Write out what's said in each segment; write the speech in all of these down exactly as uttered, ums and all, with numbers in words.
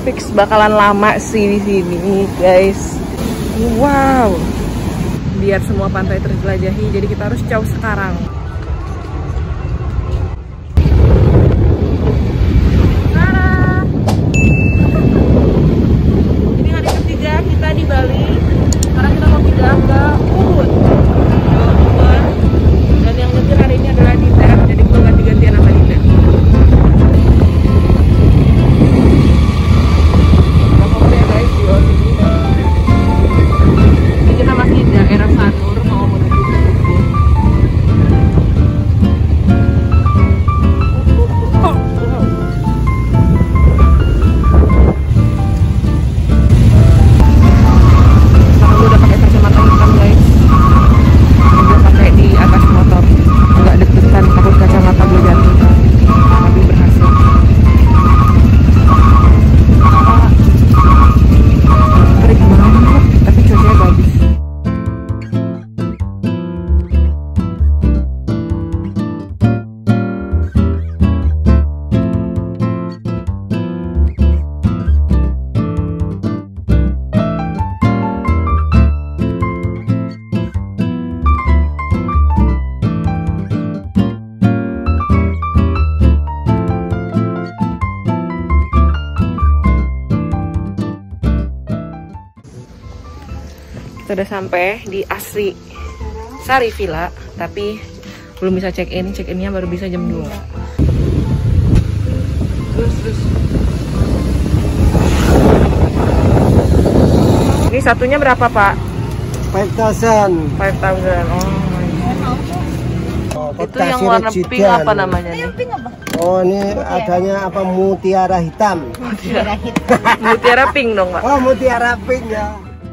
fix bakalan lama sih di sini, guys. Wow. Biar semua pantai terjelajahi, jadi kita harus jauh sekarang. Ini hari ketiga kita di Bali. Sekarang kita mau pindah ke Ubud. Dan yang nyetir hari ini adalah Dinda, jadi gue ganti-gantian sama Dinda. Kita udah sampai di Asri Sari Villa, tapi belum bisa check in. Check innya baru bisa jam dua. Terus terus. Ini satunya berapa, Pak? five thousand. five thousand. Oh. Oh, itu yang warna pink apa namanya nih? Oh, ini adanya apa, mutiara hitam. Mutiara hitam. Mutiara pink dong, Pak. Oh, mutiara pink ya.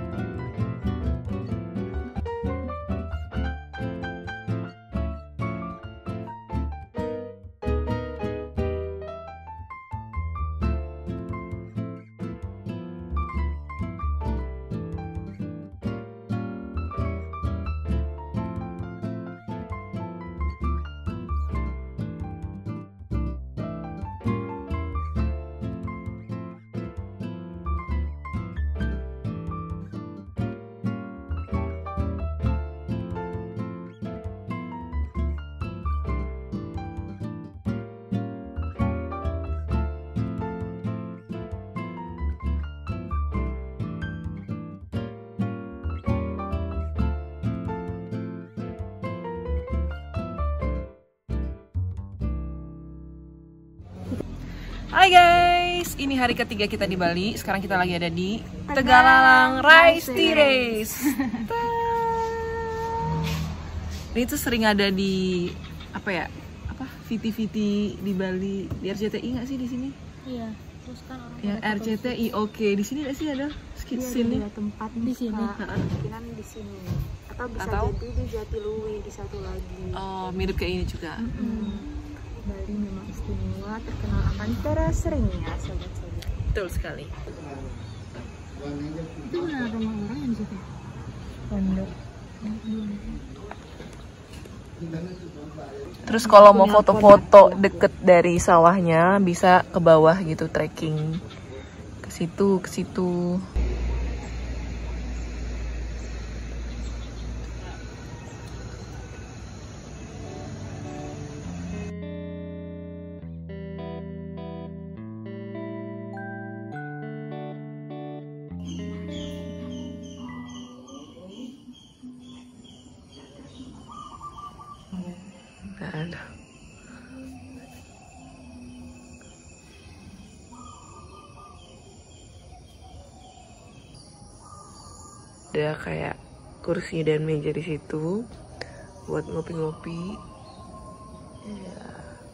Hai guys, ini hari ketiga kita di Bali. Sekarang kita lagi ada di Tegalalang Rice Tea Race. Ini tuh sering ada di apa ya? Apa V T V T di Bali, di R C T I nggak sih di sini? Iya. Terus kan orang yang R C T I oke di sini nggak sih ada skit sini? Tempat di sini. Mungkinan di sini. Atau bisa Atau? jadi di Jatiluwi di satu lagi. Oh, mirip kayak ini juga. Mm-hmm. Bali memang istimewa, terkenal akan teras seringnya, sobat-sobat. Betul sekali. Itu mana rumah orang yang di situ? Pondok. Terus kalau mau foto-foto deket dari sawahnya bisa ke bawah gitu, trekking ke situ ke situ. Ada. Ada kayak kursi dan meja di situ buat ngopi-ngopi. Ya.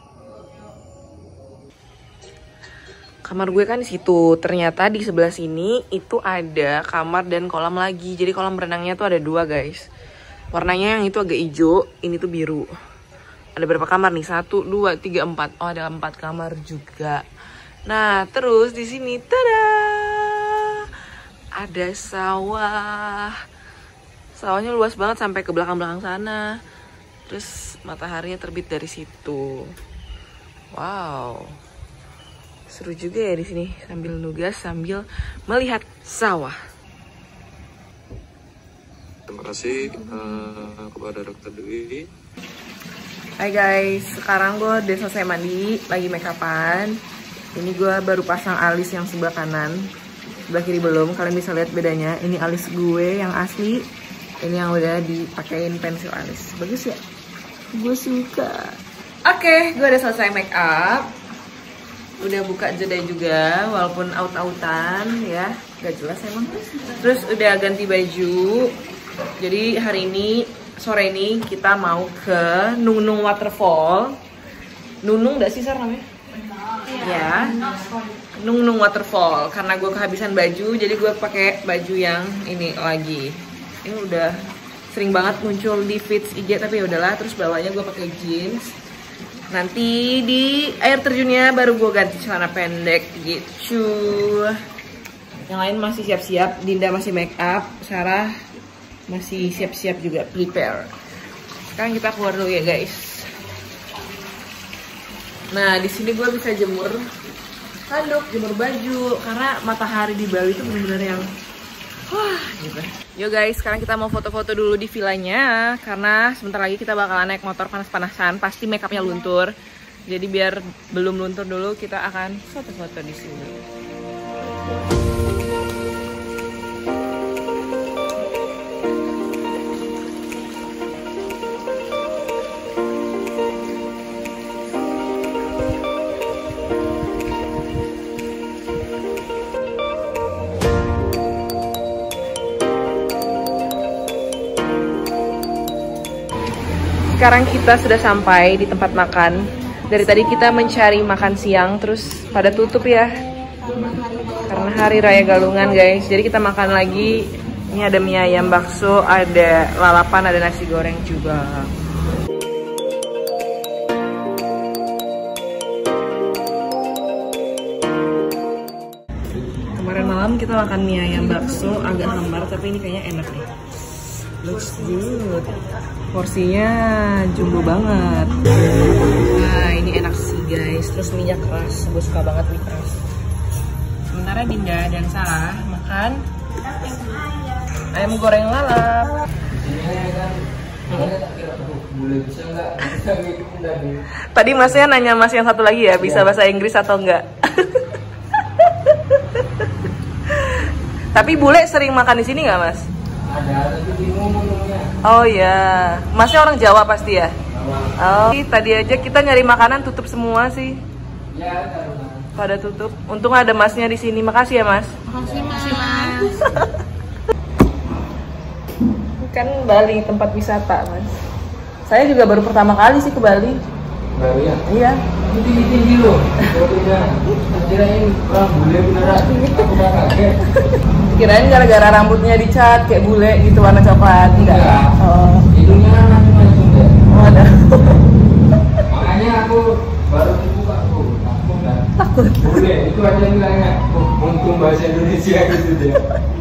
Kamar gue kan di situ. Ternyata di sebelah sini itu ada kamar dan kolam lagi. Jadi kolam renangnya tuh ada dua, guys. Warnanya yang itu agak hijau, ini tuh biru. Ada berapa kamar nih? Satu, dua, tiga, empat. Oh, ada empat kamar juga. Nah, terus di sini, tada, ada sawah. Sawahnya luas banget sampai ke belakang-belakang sana. Terus mataharinya terbit dari situ. Wow. Seru juga ya di sini sambil nugas sambil melihat sawah. Terima kasih uh, kepada Dokter Dewi. Hai guys, sekarang gue udah selesai mandi, lagi make upan. Ini gue baru pasang alis yang sebelah kanan, sebelah kiri belum. Kalian bisa lihat bedanya. Ini alis gue yang asli, ini yang udah dipakein pensil alis. Bagus ya? Gue suka. Oke, gue udah selesai make up. Udah buka jeda juga, walaupun out-outan ya, gak jelas emang. Terus udah ganti baju. Jadi hari ini, sore ini kita mau ke Nungnung Waterfall. Nungnung gak sih Sar namanya? Ya, Nungnung Waterfall. Karena gue kehabisan baju, jadi gue pakai baju yang ini lagi. Ini udah sering banget muncul di feeds I G, tapi ya udahlah. Terus bawahnya gue pakai jeans. Nanti di air terjunnya baru gue ganti celana pendek gitu. Yang lain masih siap-siap. Dinda masih make up, Sarah masih siap-siap juga, prepare. Sekarang kita keluar dulu ya guys. Nah di sini gue bisa jemur handuk, jemur baju, karena matahari di Bali itu bener-bener yang wah gitu. Yo guys, sekarang kita mau foto-foto dulu di villanya, karena sebentar lagi kita bakalan naik motor panas-panasan, pasti make upnya luntur. Jadi biar belum luntur dulu, kita akan foto-foto di sini. Sekarang kita sudah sampai di tempat makan. Dari tadi kita mencari makan siang, terus pada tutup ya. Karena hari raya Galungan guys. Jadi kita makan lagi. Ini ada mie ayam bakso, ada lalapan, ada nasi goreng juga. Kemarin malam kita makan mie ayam bakso, agak hambar, tapi ini kayaknya enak nih. Looks good. Porsinya jumbo banget. Nah ini enak sih guys. Terus minyak keras, gue suka banget mie keras. Sementara Dinda dan Sarah makan ayam goreng lalap. Tadi masnya nanya mas yang satu lagi ya, bisa bahasa Inggris atau enggak? Tapi bule sering makan di sini nggak mas? Ada, tapi bingung ngomongnya. Oh iya, masnya orang Jawa pasti ya? Oh, tadi aja kita nyari makanan tutup semua sih. Ya, pada tutup. Untung ada masnya di sini. Makasih ya mas. Makasih mas. Kan Bali tempat wisata mas. Saya juga baru pertama kali sih ke Bali. baru ya? Iya. Ini tinggi-tinggi loh. Fotonya. Kirain orang bule beneran. Aku udah kaget. Kirain gara-gara rambutnya dicat kayak bule gitu warna coklat. Enggak. Oh. Hidungnya kan langsung deh. Oh ada. Makanya aku baru dibuka aku takut kan. Takut. Bule itu aja bilangnya. Oh, untung bahasa Indonesia gitu deh.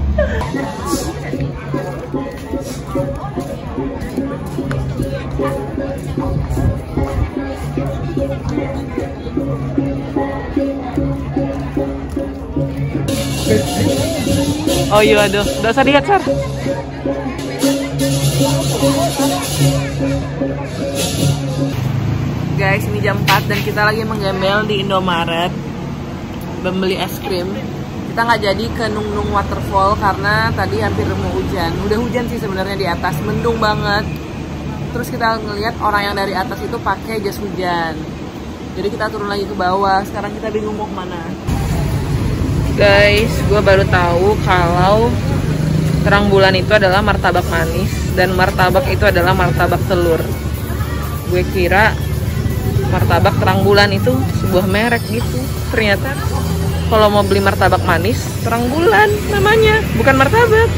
Oh iya aduh, nggak usah lihat Sar. Guys, ini jam empat dan kita lagi menggembel di Indomaret membeli es krim. Kita nggak jadi ke Nungnung Waterfall karena tadi hampir mau hujan. Udah hujan sih sebenarnya di atas, mendung banget. Terus kita ngelihat orang yang dari atas itu pakai jas hujan. Jadi kita turun lagi ke bawah. Sekarang kita bingung mau kemana. Guys, gue baru tahu kalau terang bulan itu adalah martabak manis dan martabak itu adalah martabak telur. Gue kira martabak terang bulan itu sebuah merek gitu. Ternyata kalau mau beli martabak manis, terang bulan namanya, bukan martabak.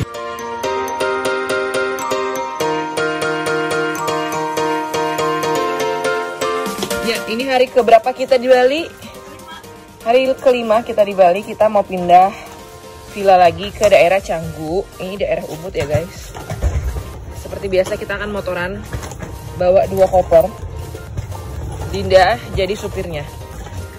Ya, ini hari keberapa kita di Bali? Hari kelima kita di Bali. Kita mau pindah villa lagi ke daerah Canggu. Ini daerah Ubud ya guys. Seperti biasa kita akan motoran, bawa dua koper. Dinda jadi supirnya.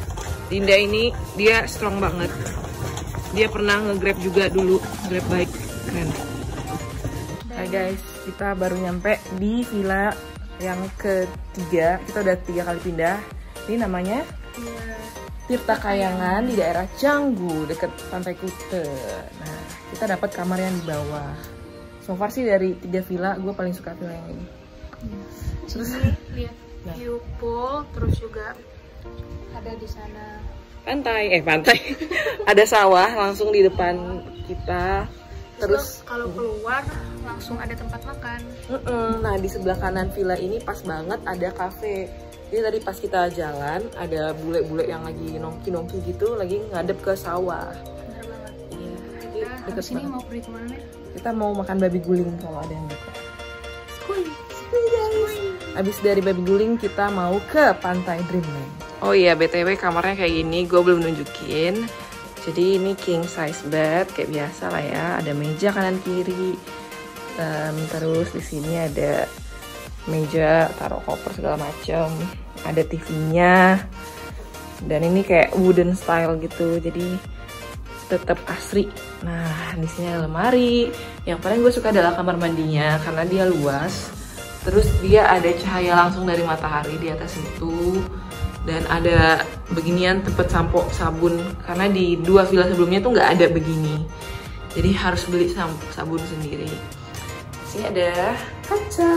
Dinda ini dia strong banget. Dia pernah nge-grab juga dulu, grab bike, keren. Hai guys, kita baru nyampe di villa yang ketiga. Kita udah tiga kali pindah. Ini namanya Tirta Kayangan di daerah Canggu, deket Pantai Kuta. Nah, kita dapat kamar yang di bawah. So far sih dari tiga villa, gue paling suka villa yang ini. Terus lihat view pool, terus juga ada di sana pantai, eh pantai, ada sawah langsung di depan kita. Terus kalau keluar langsung ada tempat makan. Mm-mm. Nah di sebelah kanan villa ini pas banget ada cafe. Jadi tadi pas kita jalan ada bule-bule yang lagi nongki-nongki gitu, lagi ngadep ke sawah. Bener banget. Iya. Kita Deket sini banget. mau pergi kemana nih? Kita mau makan babi guling kalau ada yang buka. Skuy. Abis dari babi guling kita mau ke pantai Dreamland. Oh iya, B T W kamarnya kayak gini, gue belum nunjukin. Jadi ini king size bed kayak biasa lah ya. Ada meja kanan kiri. Um, terus di sini ada meja taruh koper segala macam. Ada T V-nya. Dan ini kayak wooden style gitu. Jadi tetap asri. Nah, di sini ada lemari. Yang paling gue suka adalah kamar mandinya karena dia luas. Terus dia ada cahaya langsung dari matahari di atas itu. Dan ada beginian tempat sampo sabun karena di dua villa sebelumnya tuh nggak ada begini, jadi harus beli sabun sendiri. Sini ada kaca.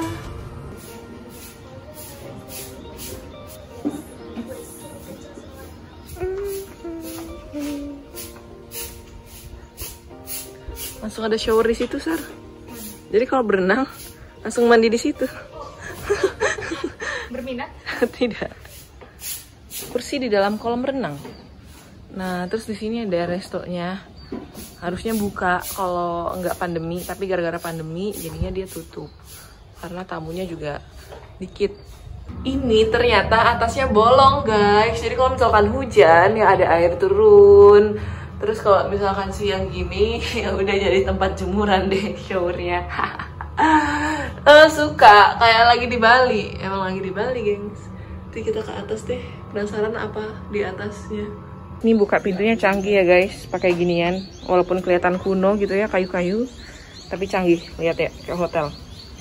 Langsung ada shower di situ, Sar. Jadi kalau berenang langsung mandi di situ. Berminat? Tidak. Kursi di dalam kolam renang. Nah, terus di sini ada restonya. Harusnya buka kalau nggak pandemi, tapi gara-gara pandemi jadinya dia tutup. Karena tamunya juga dikit. Ini ternyata atasnya bolong, guys. Jadi kalau misalkan hujan ya ada air turun. Terus kalau misalkan siang gini ya udah jadi tempat jemuran deh showernya. uh, suka kayak lagi di Bali. Emang lagi di Bali, gengs. Nanti kita ke atas deh, penasaran apa di atasnya. Ini buka pintunya canggih ya guys, pakai ginian. Walaupun kelihatan kuno gitu ya, kayu-kayu, tapi canggih. Lihat ya, kayak hotel.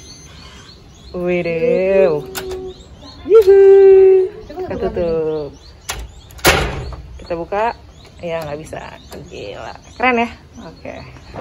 Widew. Yuhu. Kita tutup. Kita buka, ya nggak bisa. Gila, keren ya. Oke.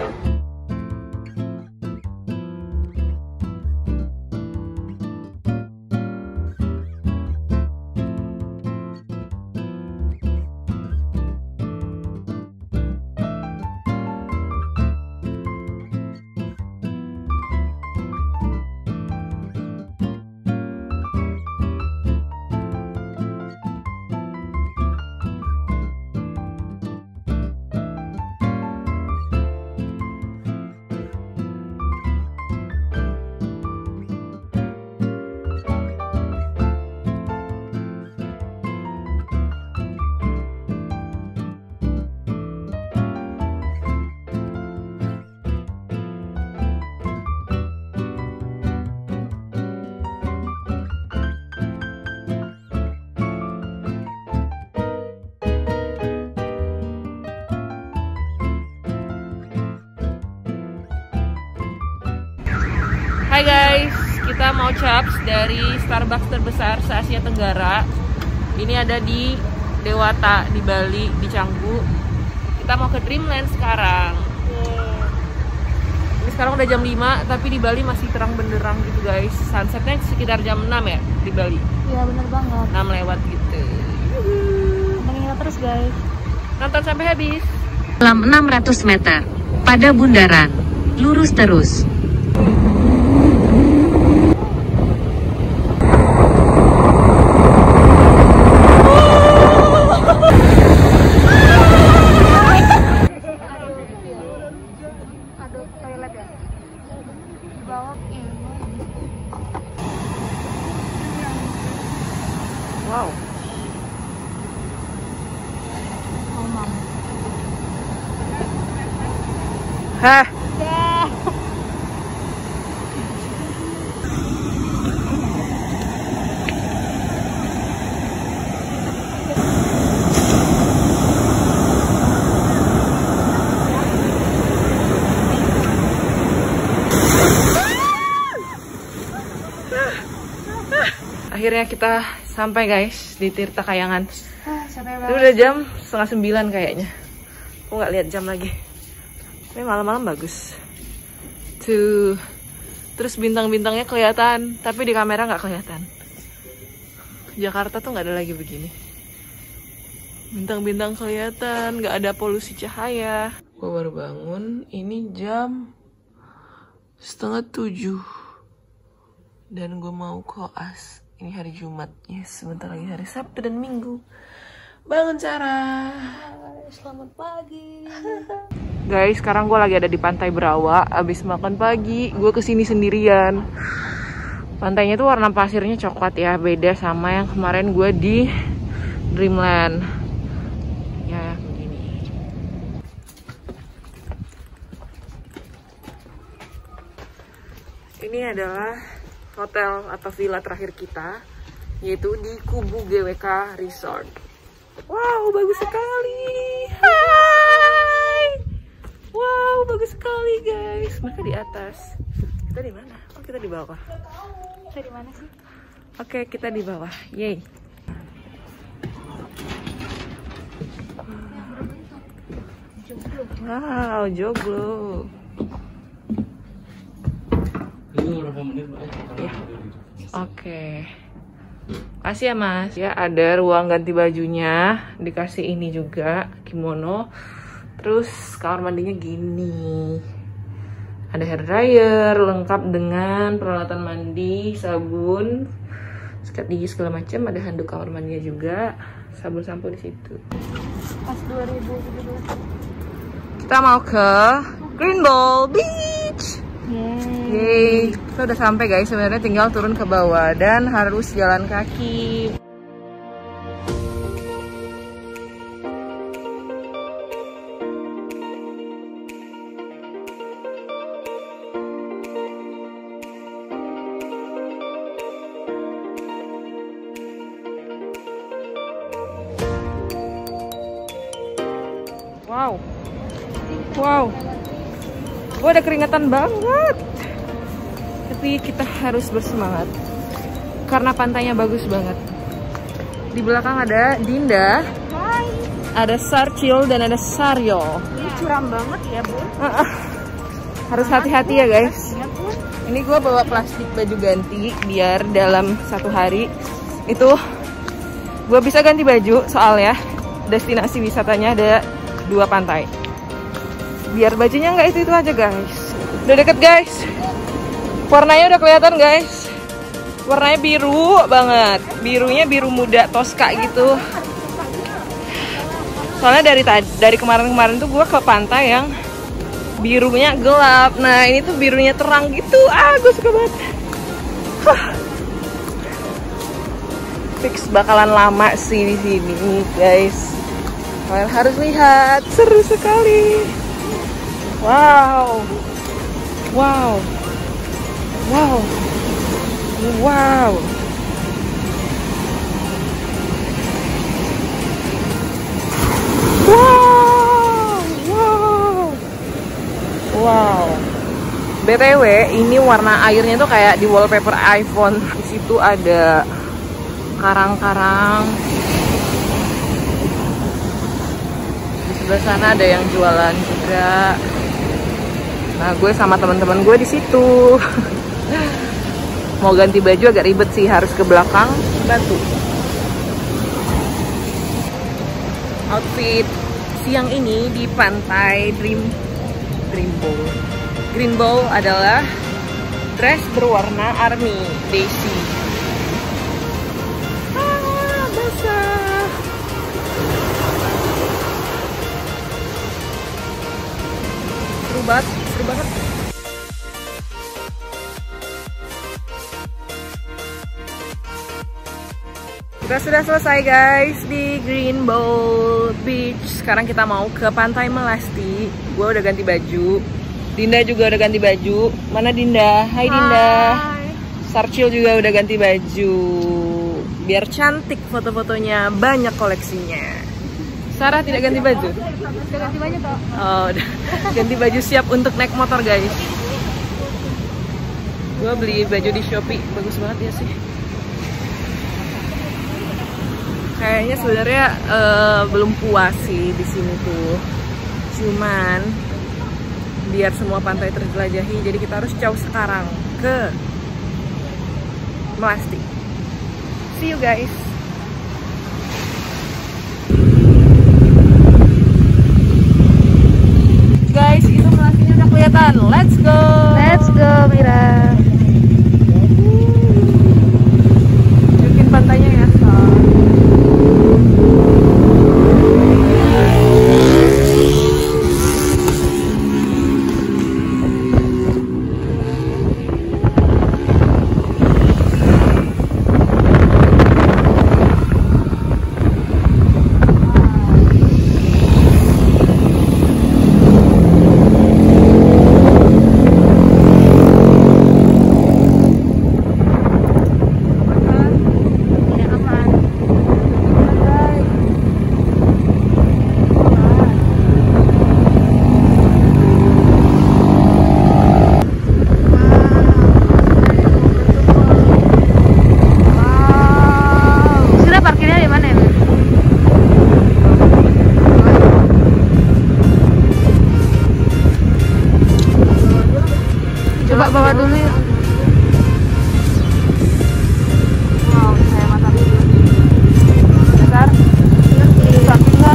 Hai guys, kita mau chaps dari Starbucks terbesar se-Asia Tenggara. Ini ada di Dewata di Bali, di Canggu. Kita mau ke Dreamland sekarang. Ini sekarang udah jam lima, tapi di Bali masih terang benderang gitu guys. Sunsetnya sekitar jam enam ya di Bali. Iya bener banget. enam lewat gitu. Mengingat terus guys. Nonton sampai habis. Dalam enam ratus meter, pada bundaran, lurus terus. Wow. Hah. akhirnya kita sampai guys di Tirta Kayangan. Ah, capek Itu udah jam setengah sembilan kayaknya. Aku nggak lihat jam lagi. Tapi malam-malam bagus. Tuh. Terus bintang-bintangnya kelihatan, tapi di kamera nggak kelihatan. Jakarta tuh nggak ada lagi begini. Bintang-bintang kelihatan, nggak ada polusi cahaya. Gue baru bangun, ini jam setengah tujuh. Dan gue mau koas. Ini hari Jumat, yes, sebentar lagi hari Sabtu dan Minggu. Bangun Sarah. Selamat pagi. Guys, sekarang gue lagi ada di Pantai Brawa. Abis makan pagi, gue kesini sendirian. Pantainya tuh warna pasirnya coklat ya, beda sama yang kemarin gue di Dreamland. Ya, begini. Ini adalah hotel atau villa terakhir kita, yaitu di Kubu G W K Resort. Wow, bagus sekali. Hai. Wow, bagus sekali guys. Mereka di atas. Kita di mana? Oh, kita di bawah. Kita di mana sih? Oke, kita di bawah. Yeay. Wow, joglo. Itu berapa menit, Mbak? Ya. Oke. Kasih ya Mas. Ya, ada ruang ganti bajunya. Dikasih ini juga, kimono. Terus kamar mandinya gini. Ada hair dryer lengkap dengan peralatan mandi, sabun, sikat gigi segala macam. Ada handuk kamar mandinya juga, sabun sampo di situ. Pas dua ribu tujuh belas. Kita mau ke Green Ball Beach. Yeay. Yeay, kita udah sampai guys. Sebenarnya tinggal turun ke bawah dan harus jalan kaki. Wow, wow, gue udah keringetan banget. Tapi kita harus bersemangat karena pantainya bagus banget. Di belakang ada Dinda, Hai. ada Sarcil dan ada Saryo. Ini curam banget ya, Bu. Harus hati-hati ya guys. Ya, Bu. Ini gue bawa plastik baju ganti biar dalam satu hari itu gue bisa ganti baju, soalnya destinasi wisatanya ada dua pantai. Biar bajunya nggak itu-itu aja guys. Udah deket guys. Warnanya udah kelihatan guys. Warnanya biru banget. Birunya biru muda Tosca gitu. Soalnya dari tadi, dari kemarin-kemarin tuh gue ke pantai yang birunya gelap. Nah ini tuh birunya terang gitu. Ah gue suka banget. Huh. Fix bakalan lama sih di sini guys. Kalian harus lihat, seru sekali. Wow, wow, wow, wow. Wow, wow, wow. B T W ini warna airnya tuh kayak di wallpaper iPhone. Di situ ada karang-karang. Sebelah sana ada yang jualan juga. Nah, gue sama teman-teman gue di situ. Mau ganti baju agak ribet sih, harus ke belakang batu. Outfit siang ini di pantai Dream Dream Ball. Green Ball adalah dress berwarna army Daisy. Ah, basah. Seru banget, seru banget. Kita sudah selesai guys di Green Ball Beach. Sekarang kita mau ke Pantai Melasti. Gue udah ganti baju. Dinda juga udah ganti baju. Mana Dinda? Hai Dinda. Hai. Sarcil juga udah ganti baju. Biar cantik foto-fotonya, banyak koleksinya. Sarah tidak ganti baju? Udah ganti baju toh? Oh, udah ganti baju siap untuk naik motor guys. Gue beli baju di Shopee, bagus banget ya sih. Kayaknya sebenarnya uh, belum puas sih di sini tuh. Cuman biar semua pantai terjelajahi, jadi kita harus jauh sekarang ke Melasti. See you guys. Guys, itu Melastinya udah kelihatan. Let's go. Let's go, Mira. Bikin pantainya ya, Sal. Bawa dulu ya. Wow, saya mata dulu. Besar. Besar, besar.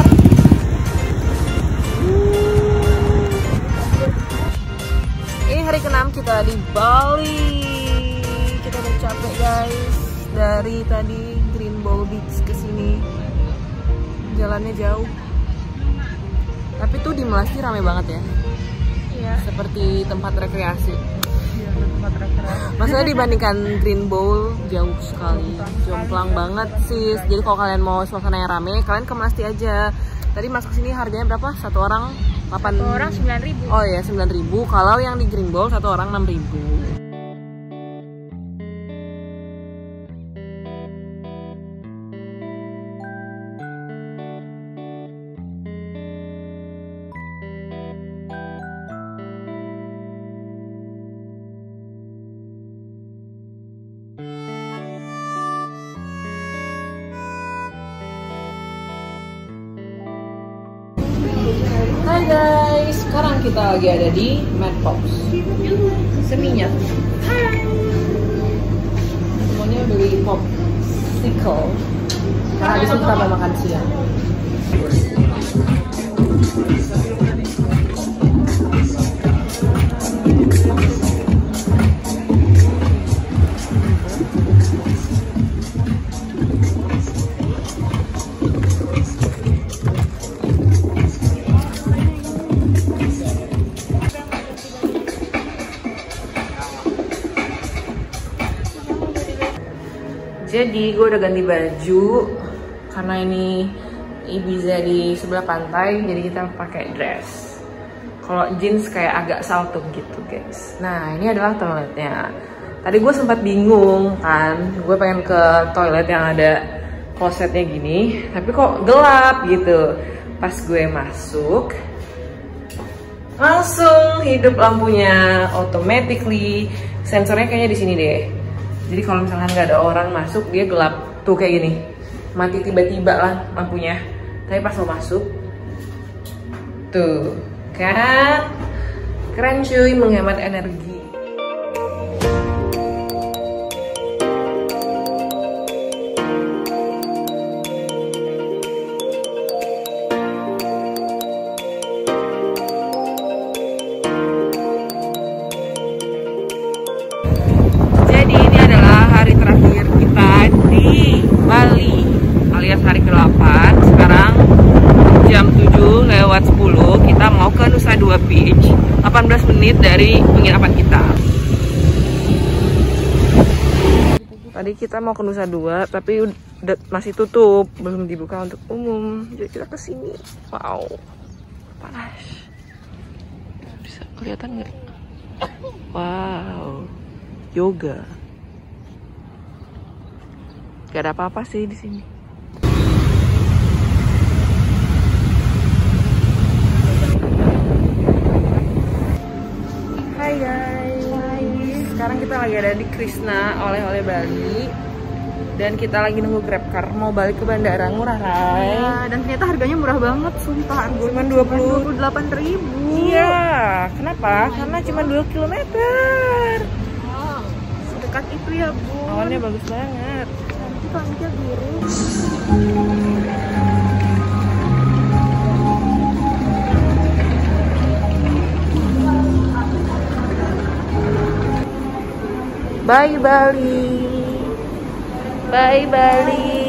Ini hari keenam kita di Bali. Kita udah capek guys. Dari tadi Green Ball Beach ke sini. Jalannya jauh. Tapi tuh di Melasti rame banget ya. Iya. Seperti tempat rekreasi. Iya, tempat rekreasi. Maksudnya dibandingkan Green Bowl jauh sekali, jomplang banget sis. Jadi kalau kalian mau suasana yang rame, kalian ke Melasti aja. Tadi masuk sini harganya berapa? Satu orang delapan. Satu orang sembilan ribu. Oh ya sembilan ribu. Kalau yang di Green Bowl satu orang enam ribu. Hai guys, sekarang kita lagi ada di Mad Pops Seminyak. Semuanya beli popsicle karena habis itu kita mau makan siang. Jadi gue udah ganti baju karena ini Ibiza di sebelah pantai, jadi kita pakai dress. Kalau jeans kayak agak saltum gitu guys. Nah ini adalah toiletnya. Tadi gue sempat bingung kan, gue pengen ke toilet yang ada klosetnya gini, tapi kok gelap gitu. Pas gue masuk, langsung hidup lampunya automatically. Sensornya kayaknya di sini deh. Jadi kalau misalkan nggak ada orang masuk, dia gelap tuh kayak gini, mati tiba-tiba lah lampunya. Tapi pas lo masuk, tuh kan keren cuy, menghemat energi. Bali alias hari ke delapan. Sekarang jam tujuh lewat sepuluh, kita mau ke Nusa Dua Beach, delapan belas menit dari penginapan kita. Tadi kita mau ke Nusa Dua tapi udah masih tutup, belum dibuka untuk umum. Jadi kita ke sini. Wow, panas. Bisa kelihatan nggak? Wow, yoga. Gak ada apa-apa sih di sini. Hai guys. Hai. Sekarang kita lagi ada di Krishna oleh-oleh Bali. Dan kita lagi nunggu Grab car mau balik ke bandara. Murah, Ray. Ya, dan ternyata harganya murah banget, sumpah. Harganya Cuman dua puluh delapan ribu. Iya, kenapa? Karena cuma dua kilometer. Wow, sedekat itu ya, Bu. Awannya bagus banget. Nanti langitnya biru. Bye Bali. Bye Bali.